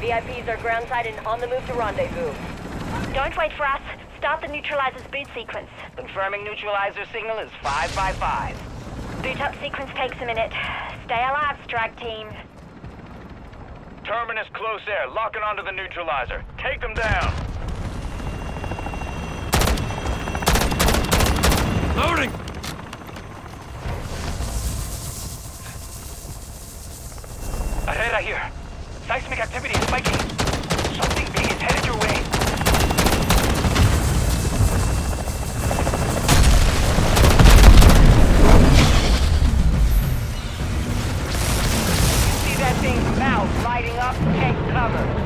VIPs are groundside and on the move to rendezvous. Don't wait for us. Start the neutralizer's boot sequence. Confirming neutralizer signal is 555. Boot up sequence takes a minute. Stay alive, strike team. Terminus close air, locking onto the neutralizer. Take them down. Loading! Herrera here. Seismic activity is spiking. Something big is headed your way. See that thing's mouth lighting up? Take cover.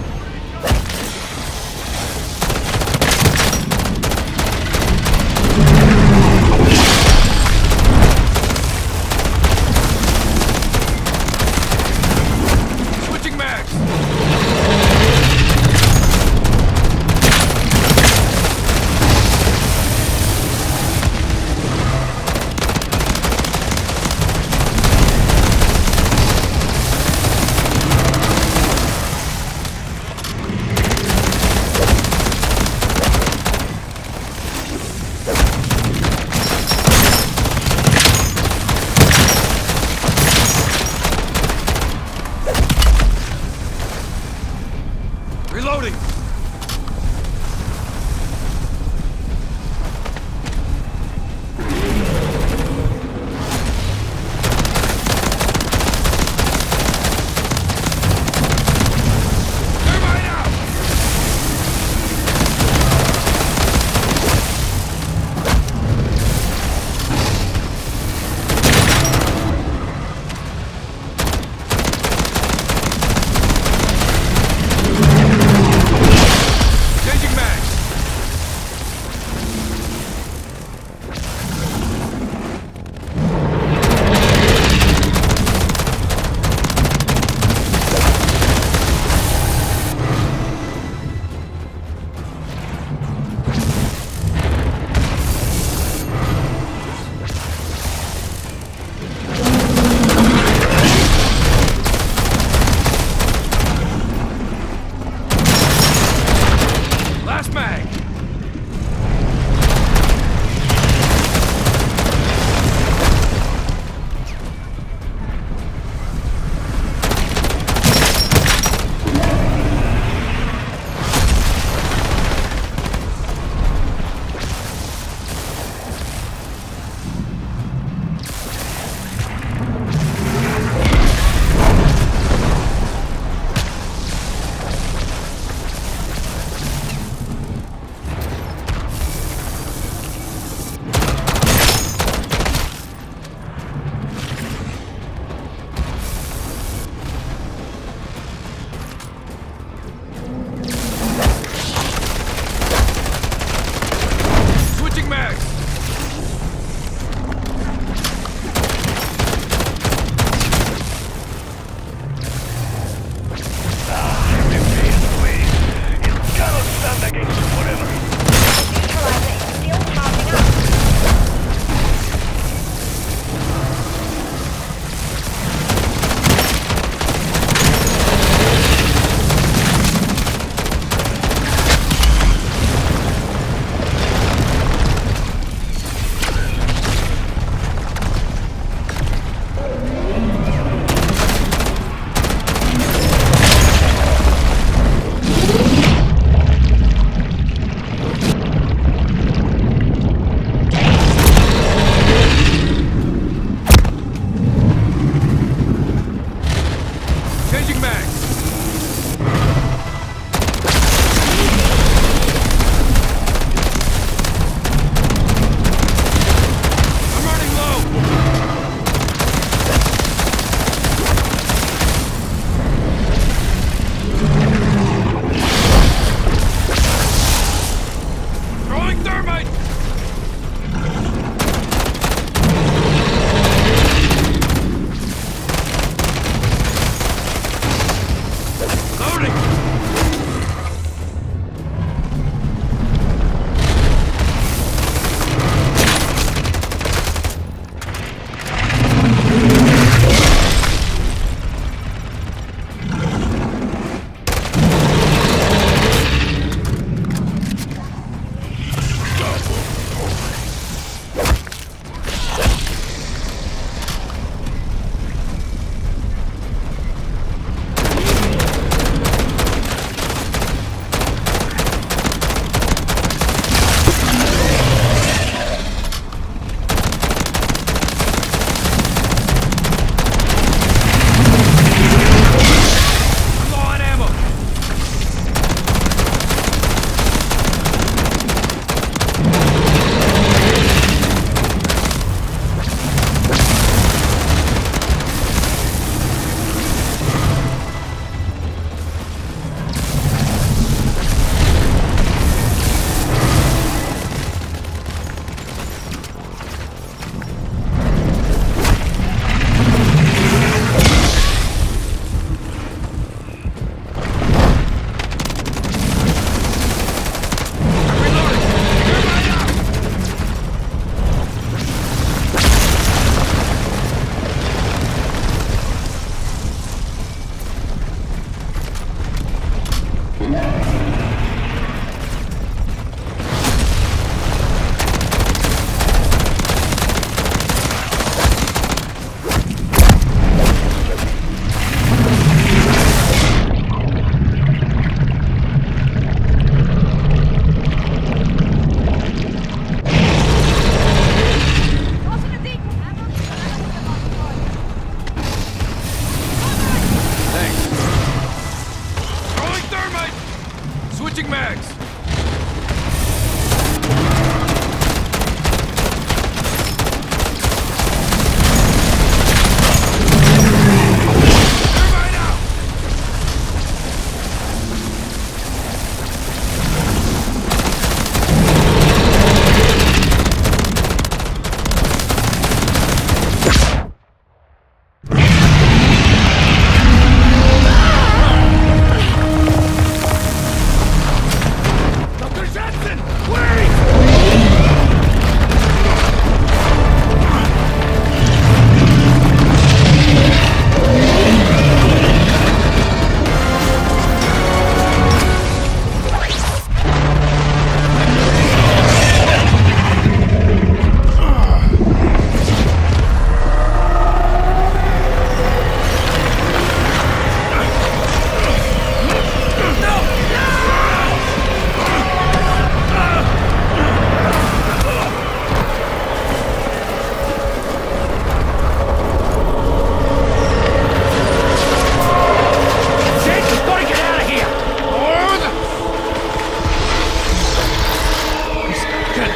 Reloading!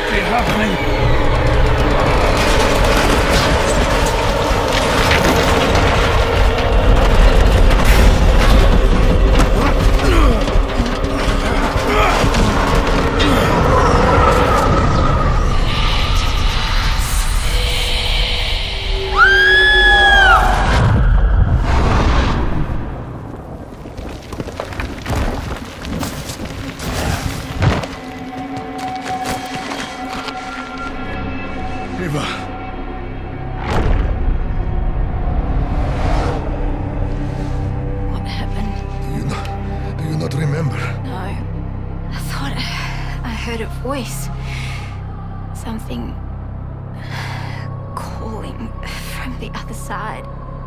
be happening? Eva. What happened? Do you not remember? No. I thought I heard a voice. Something calling from the other side.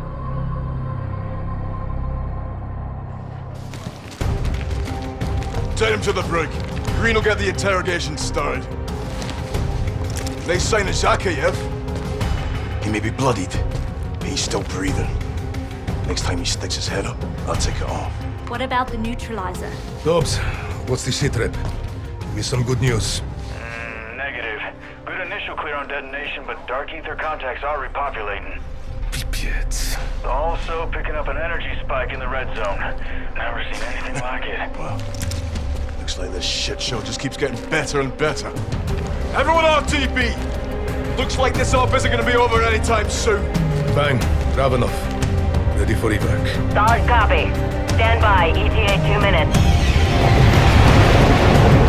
Take him to the brig. Green will get the interrogation started. They sign a Zakhaev. He may be bloodied, but he's still breathing. Next time he sticks his head up, I'll take it off. What about the neutralizer? Dobbs, what's the sit-rep? Give me some good news. Negative. Good initial clear on detonation, but Dark Ether contacts are repopulating. Pipet. Also picking up an energy spike in the red zone. Never seen anything like it. Well, looks like this shit show just keeps getting better and better. Everyone RTB! Looks like this op isn't gonna be over anytime soon. Fine. Ravenov. Ready for evac. Solid copy. Stand by. ETA 2 minutes.